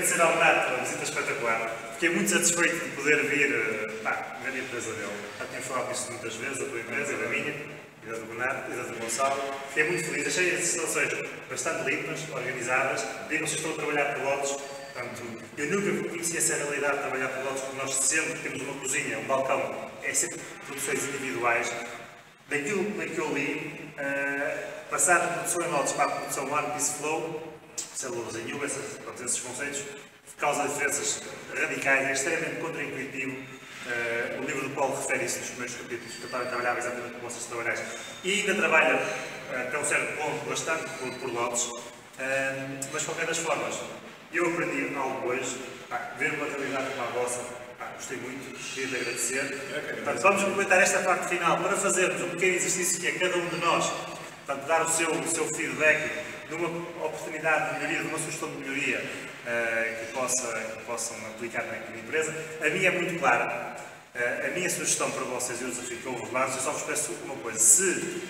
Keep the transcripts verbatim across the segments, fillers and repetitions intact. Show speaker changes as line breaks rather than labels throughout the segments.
agradecer ao Nato a visita espetacular. Fiquei muito satisfeito de poder vir pá, ver a empresa dele. Já tinha falado disto muitas vezes, a tua empresa e da minha, e da do Renato, e da do Gonçalo. Fiquei muito feliz. Achei as instalações bastante limpas, organizadas. Vi que vocês estão a trabalhar por lotes. Portanto, eu nunca conheci essa realidade de trabalhar por lotes, porque nós sempre temos uma cozinha, um balcão, é sempre produções individuais. Daquilo que eu li, uh, passar de produção em lotes para a produção One Piece Flow, células em U, essas, esses conceitos, causa diferenças radicais, é extremamente contraintuitivo. Uh, o livro do Paulo refere isso nos primeiros capítulos, que eu estava a trabalhar exatamente como vocês trabalhais. E ainda trabalha, uh, até um certo ponto, bastante por, por lotes, uh, mas de qualquer das formas, eu aprendi algo hoje, pá, ver uma realidade como a vossa, pá, gostei muito, queria te agradecer. Okay, portanto, vamos completar esta parte final para fazermos um pequeno exercício que é cada um de nós, portanto, dar o seu, o seu feedback numa oportunidade de melhoria, de uma sugestão de melhoria uh, que, possa, que possam aplicar na empresa. A minha é muito clara. Uh, a minha sugestão para vocês e o desafio que eu vos lanço, eu só vos peço uma coisa. Se,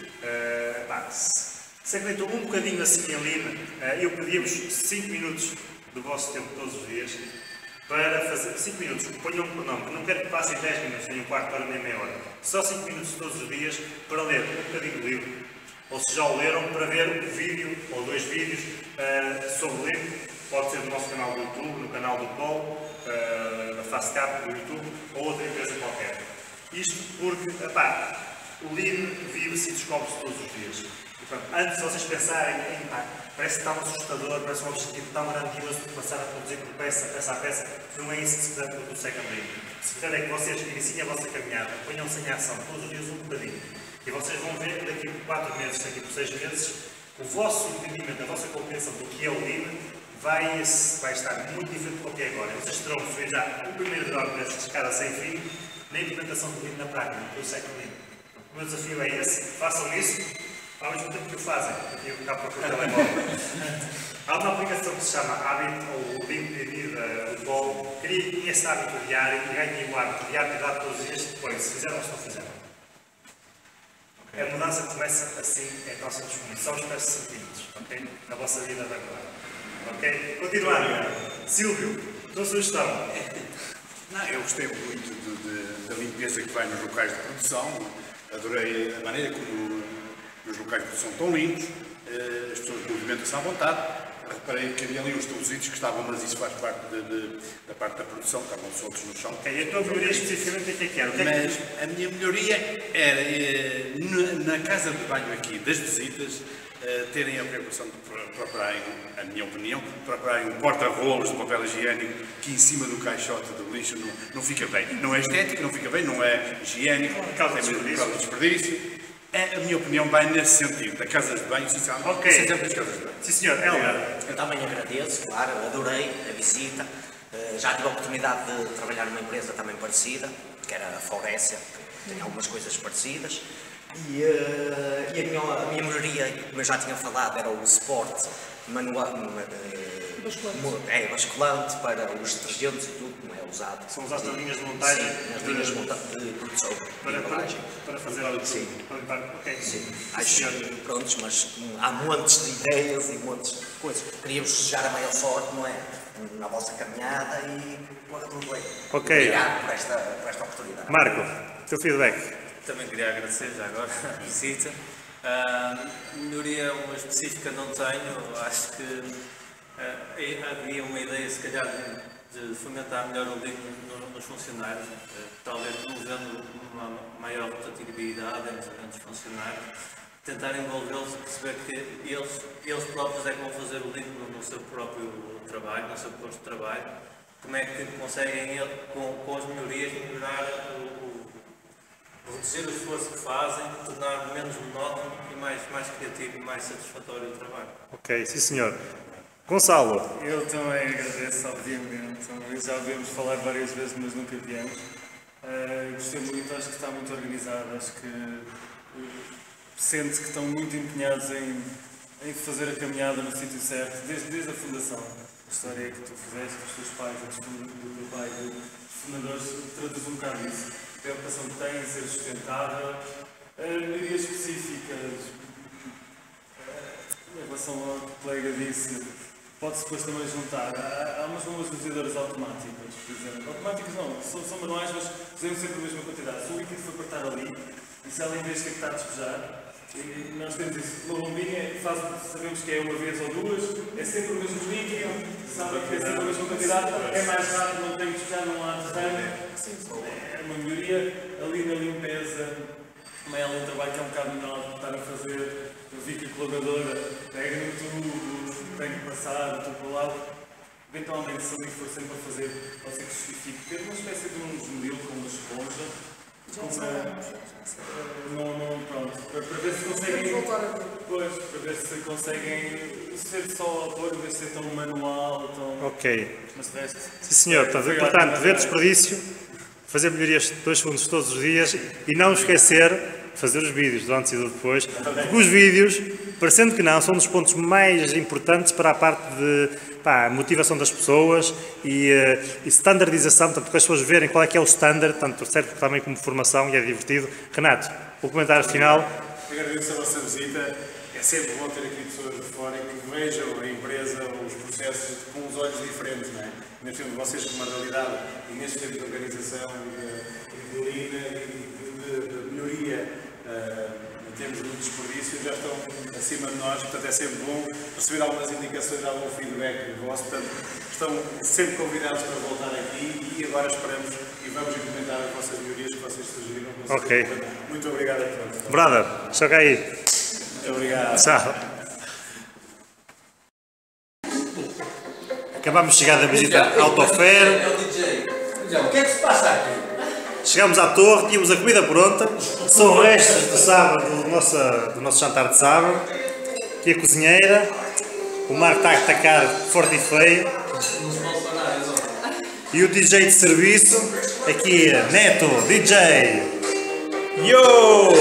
uh, pá, se, se acreditam um bocadinho assim em Lean, uh, eu pedia-vos cinco minutos do vosso tempo todos os dias para fazer cinco minutos, ponham um nome, não quero que passem dez minutos, nem um quarto de hora, nem meia hora. Só cinco minutos todos os dias para ler um bocadinho do livro, ou se já o leram, para ver um vídeo ou dois vídeos uh, sobre o livro. Pode ser no nosso canal do YouTube, no canal do Paulo, uh, da FaceCap do YouTube, ou outra empresa qualquer. Isto porque, epá, o Lean vive-se e descobre-se todos os dias. Portanto, antes de vocês pensarem, pá, parece que está um assustador, parece um objetivo tão grandioso de passar a produzir por peça, peça a peça, não é isso que se trata do Second Lean. O que se trata é que vocês iniciem a vossa caminhada, ponham-se em ação todos os dias um bocadinho. E vocês vão ver daqui por quatro meses, daqui por seis meses, o vosso entendimento, a vossa compreensão do que é o Lean vai, vai estar muito diferente do que é agora. Vocês terão que subir já o primeiro grau dessa escada sem fim na implementação do Lean na prática, do Second Lean. O meu desafio é esse, façam isso, ao mesmo tempo que o fazem, porque eu cá para o telemóvel. Há uma aplicação que se chama Habit, ou Lean P D do Paulo, crie esse hábito diário e ganhem o hábito diário de dar todos os dias depois, se fizeram ou se não fizeram. A mudança começa assim, é tão simples como isso. São os primeiros centímetros, ok? Na vossa vida de agora. Ok? Continuando. Silvio, tua sugestão?
Não, eu gostei muito de, de, da limpeza que vai nos locais de produção. Adorei a maneira como os locais de produção estão limpos, as pessoas movimentam-se à vontade. Reparei que havia ali uns tubositos que estavam, mas isso faz parte de, de, da parte da produção, estavam soltos no chão.
Ok, e a tua melhoria especificamente o que é que era? O que é
mas
que...
a minha melhoria era, eh, na, na casa de banho aqui das visitas, eh, terem a preocupação de procurarem, a minha opinião, procurarem um porta-rolos de papel higiênico que em cima do caixote do lixo não, não fica bem. Não é estético, não fica bem, não é higiênico,
causa
tem
de
mesmo desperdício. É, a minha opinião vai nesse sentido, da casa de banho, essencialmente,
Ok.
essencialmente das casas de banho.
Sim, senhor. Helder.
Eu também agradeço, claro, adorei a visita. Uh, já tive a oportunidade de trabalhar numa empresa também parecida, que era a Faurécia, que tem algumas coisas parecidas. E, uh, e a, minha, a minha melhoria, como eu já tinha falado, era o suporte manual, uh, basculante. É, basculante para os detergentes e tudo, como é usado.
São usadas nas linhas de montagem?
Sim, nas linhas de, de produção
para,
de embalagem.
Para, para fazer algo
Sim.
para limpar. Ok.
Sim. Acho que, prontos, mas hum, há montes de ideias e montes de coisas. Queria-vos desejar a maior sorte, não é? Na vossa caminhada e corra tudo bem.
Ok.
Obrigado por esta, por esta oportunidade.
Marco, teu feedback.
Também queria agradecer já agora a visita. Uh, melhoria uma específica não tenho, acho que uh, havia uma ideia se calhar de, de fomentar melhor o Lean no, nos funcionários, uh, talvez promovendo uma maior rotatividade entre, entre os funcionários, tentar envolvê-los e perceber que eles, eles próprios é que vão fazer o Lean no, no seu próprio trabalho, no seu posto de trabalho, como é que conseguem com, com as melhorias melhorar o reduzir o esforço que fazem, tornar menos monótono e mais, mais criativo e mais satisfatório o trabalho.
Ok, sim senhor. Gonçalo.
Eu também agradeço, obviamente. Já ouvimos falar várias vezes, mas nunca viemos. Uh, gostei muito, acho que está muito organizado, acho que uh, sente que estão muito empenhados em, em fazer a caminhada no sítio certo, desde, desde a fundação. A história que tu fizeste, dos teus pais, do teu pai, dos fundadores, traduz um bocado isso. A preocupação que têm em ser sustentável, melhorias específicas, em relação ao que o colega disse, pode-se depois também juntar. Há, há umas bombas dosadoras automáticas, por exemplo. Automáticas não, são, são manuais, mas fazemos sempre a mesma quantidade. Se o líquido for apertar ali, e se ela em vez de ter que estar a despejar, e nós temos isso, uma bombinha, faz, sabemos que é uma vez ou duas, é sempre o mesmo líquido, sabem que é sempre a mesma quantidade, é mais rápido, não tem que despejar, não há derrame. É uma melhoria ali na limpeza, também há ali um trabalho que é um bocado menor de estar a fazer. Eu vi que a colaboradora pega no tubo, tem que passar, do tubo para o lado. Eventualmente, se ali for sempre a fazer, pode ser que justifique ter uma espécie de um esmeril com uma esponja.
Já
com uma-
sabemos, já sabemos.
Não, não, pronto. Para, para ver se conseguem.
Voltar a ver.
Pois, para ver se conseguem ser só autor, em vez de ser tão manual, tão.
Ok.
Mas de resto.
Sim, senhor. Portanto, portanto, ver desperdício, fazer melhorias de dois segundos todos os dias e não esquecer fazer os vídeos do antes e do depois, porque os vídeos, parecendo que não, são um dos pontos mais importantes para a parte de pá, motivação das pessoas e, uh, e standardização, portanto, para as pessoas verem qual é que é o standard, tanto serve também como formação e é divertido. Renato, o comentário final.
Agradeço a vossa visita. É sempre bom ter aqui pessoas de fora que vejam a empresa, os processos com os olhos diferentes, não é? Neste tempo, vocês com uma realidade e neste tempo de organização, de, de linha e de, de, de melhoria uh, em termos de desperdício, já estão acima de nós, portanto é sempre bom receber algumas indicações, algum feedback vosso, portanto estão sempre convidados para voltar aqui e agora esperamos e vamos implementar as vossas melhorias que vocês sugeriram.
Ok.
Muito obrigado a todos.
Brother, chega aí.
Muito obrigado.
Tchau. Acabamos de chegar da visita Autofair.
É o D J. O que é que se passa aqui?
Chegámos à torre, tínhamos a comida pronta. São restos do sábado, do nosso, do nosso jantar de sábado. Aqui a cozinheira. O Marco está a atacar forte e feio.
Não se pode parar, é só.
E o D J de serviço. Aqui, Neto, D J. Yo!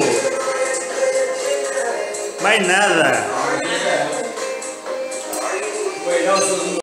Mais nada.
Bem, não,